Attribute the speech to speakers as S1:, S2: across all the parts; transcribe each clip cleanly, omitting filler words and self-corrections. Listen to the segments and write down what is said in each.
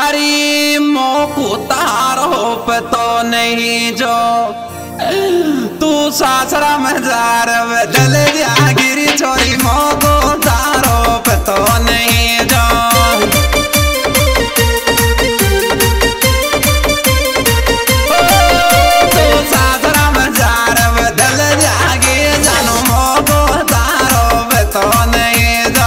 S1: अरे मोकू तारो पे तो नहीं जो तू सासरा में जा रहे जल जा गिरी छोरी मोकू तारो पे तो नहीं जो तू सासरा में जा रहे जल जा गिरी जानो मोकू तारो पे तो नहीं जो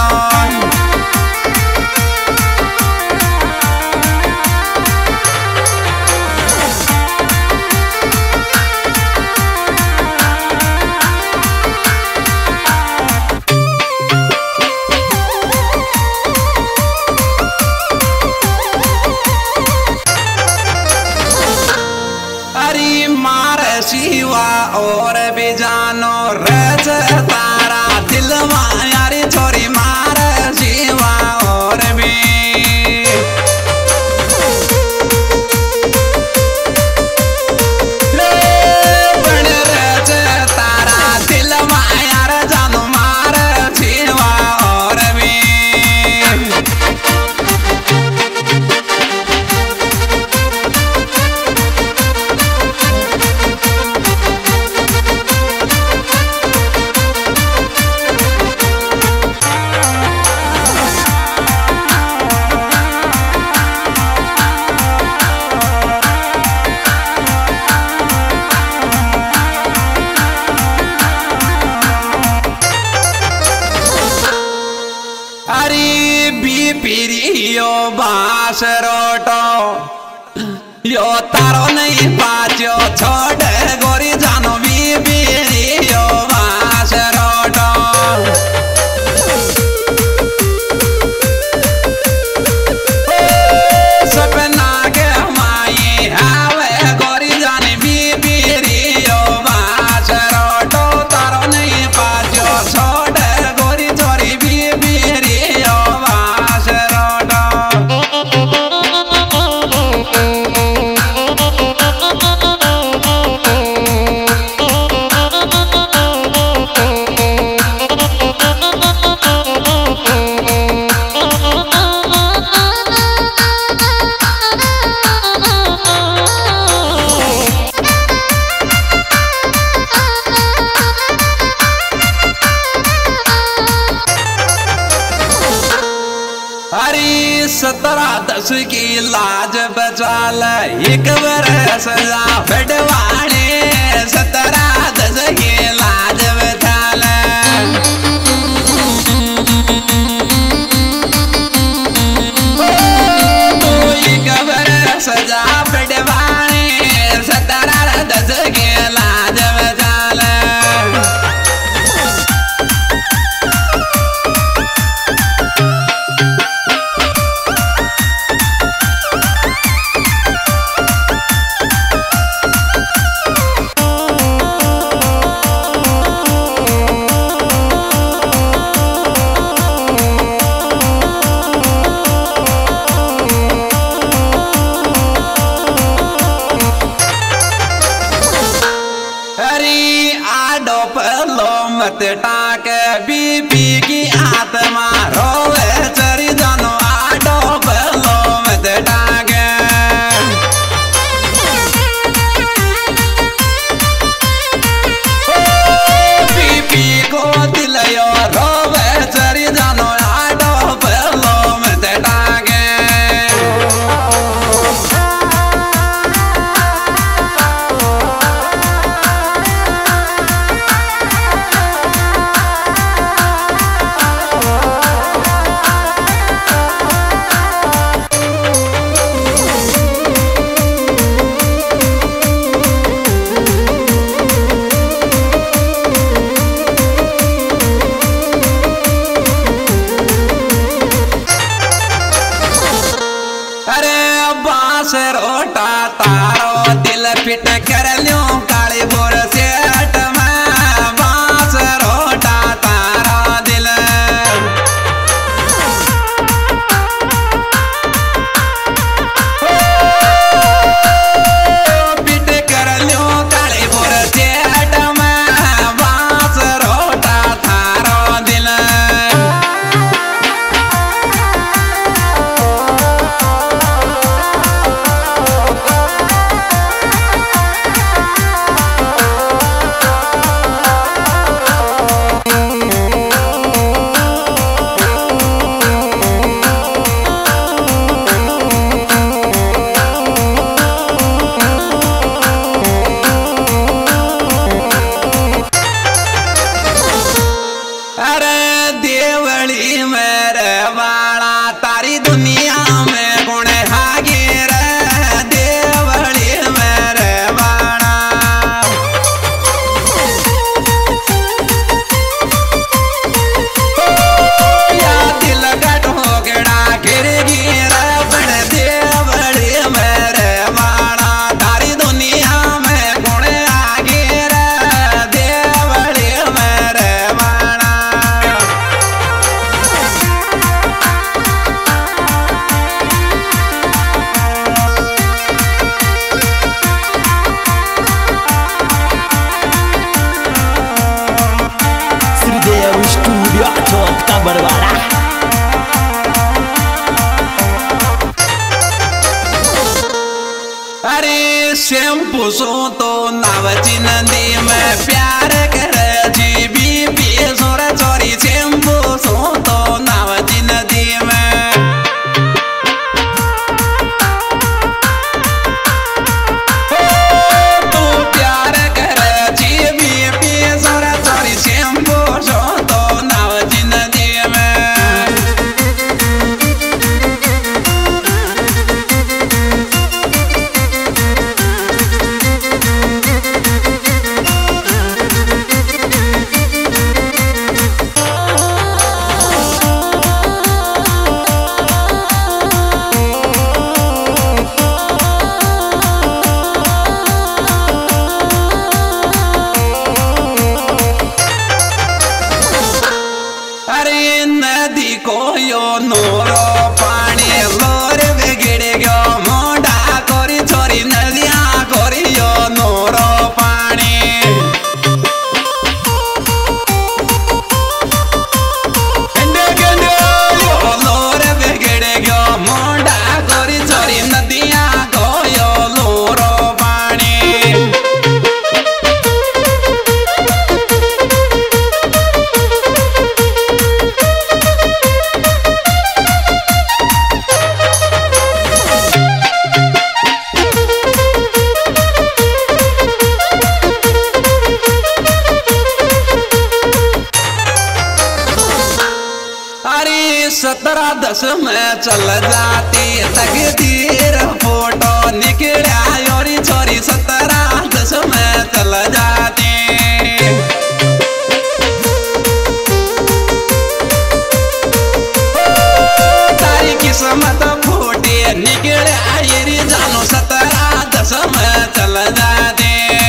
S1: शिवा और भी जानो रच तारा दिल मायारी छोरी मार शिवा और भी बन रच तारा दिल मायार जानो मार शिवा और भी पिरियो बास रोटो यो तारो नहीं पाचो छोड़ गोरी जानो भी पिरियो बास रोटो सपना के माई आवे गोरी जाने भी पिरियो बास रोटो तारो नहीं पाचो छोड़ गोरी छोरी भी पिरियो हरी 17-10 की लाज बचा ले एक बरस जा बड़वाने 17-10 की लाज बचा ले तू एक बरस जा बड़वाने 17-10 की लाज बचा ले मत टाक बीपी की आत्मा रोवे चरी जानो आडो बलो मत टाक बीपी को दिलयो रोवे चरी जानो आडो बलो मत टाक शैम्पू सो तो नावची नदी में प्यार करे जी बीबी सोरा चोरी शैम्पू सो तो नावची नदी में तू प्यार करे जी बीबी सोरा चोरी शैम्पू सो तो नावची नदी में नदी को यो नोरो पानी लोर बिगड़ गयो मोड़ा कोरी छोरी नदिया कोरी यो नोरो पानी गंडे गंडे यो लोर बिगड़ गयो मोड़ा कोरी छोरी नदिया को यो नोरो पानी सत्रह दस में चल जाती तकदीर फोटो निकला योरी छोरी 17 10 में चल जाती तारी किस्मत फूटी निकला येरी जानो 17 10 में चल जाती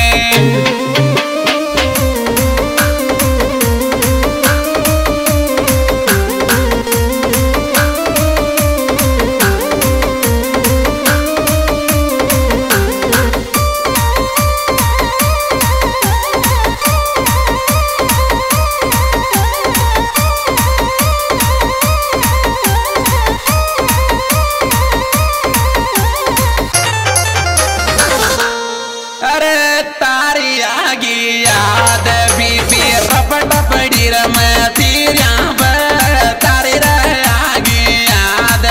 S1: याद बीबी रपट पड़ी मैं तेरा तारे आगे याद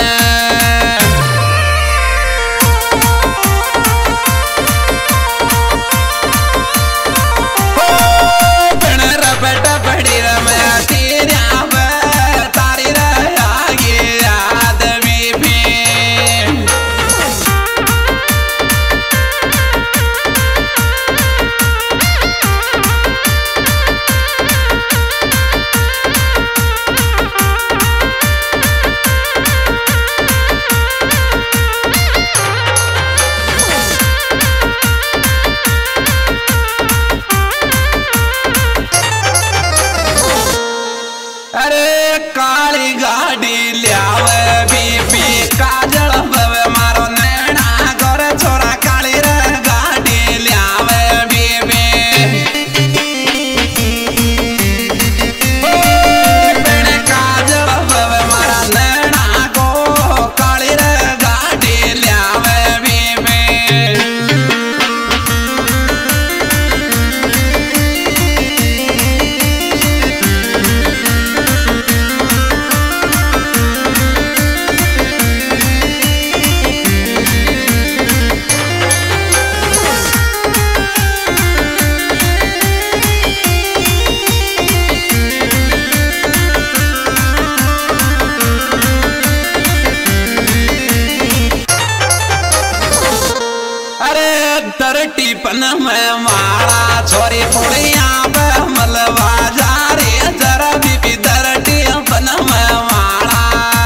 S1: रपट पड़ी मैं तेरा तारे आगे याद बीबी काली गाड़ी लियावे बीबी काजल बवे मारो नैना घर छोरा काली रे गाड़ी लियावे बीबी काजल बवे मारा नैना को काली रे गाड़ी लियावे बीबी टिपन में मारा छोरी पुड़िया मलवा जा रे जरा बीबी दर टिपन में मारा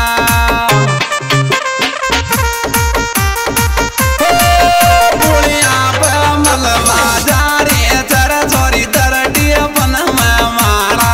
S1: पुड़िया मलवा जा रे जरा छोरी दर टिपन में मारा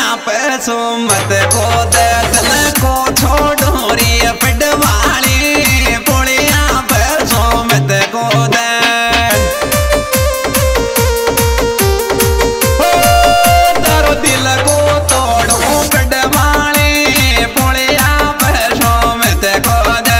S1: पैसो मत को दे दिल को छोड़ो रे पिटवाली पुड़िया पैसो मत को दे तारो दिल को तोड़ो पिटवाली पुड़िया पैसो मत को दे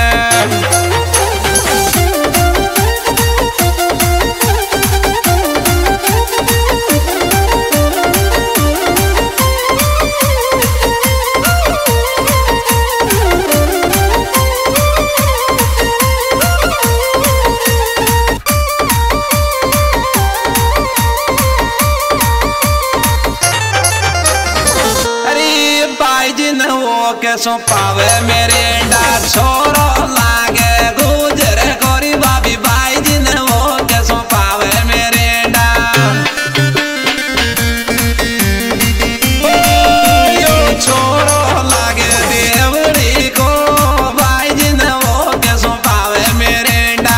S1: कैसो पावे मेरे डा छोरो लागे गुजर गोरी बाबी भाई जी ने वो कैसो पावे मेरे डा यो छोरो लागे देवड़ी को भाई जी ने वो कैसो पावे मेरे डा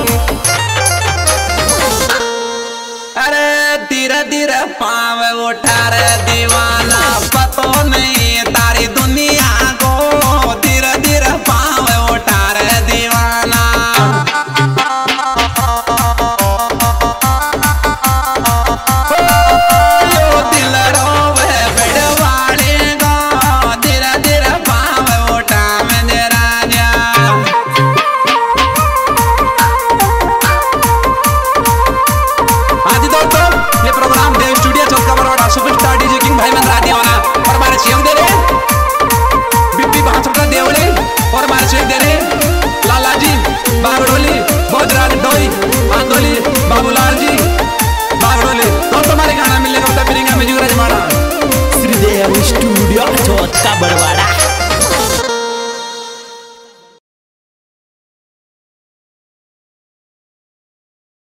S1: धीरे धीरे पाव उठा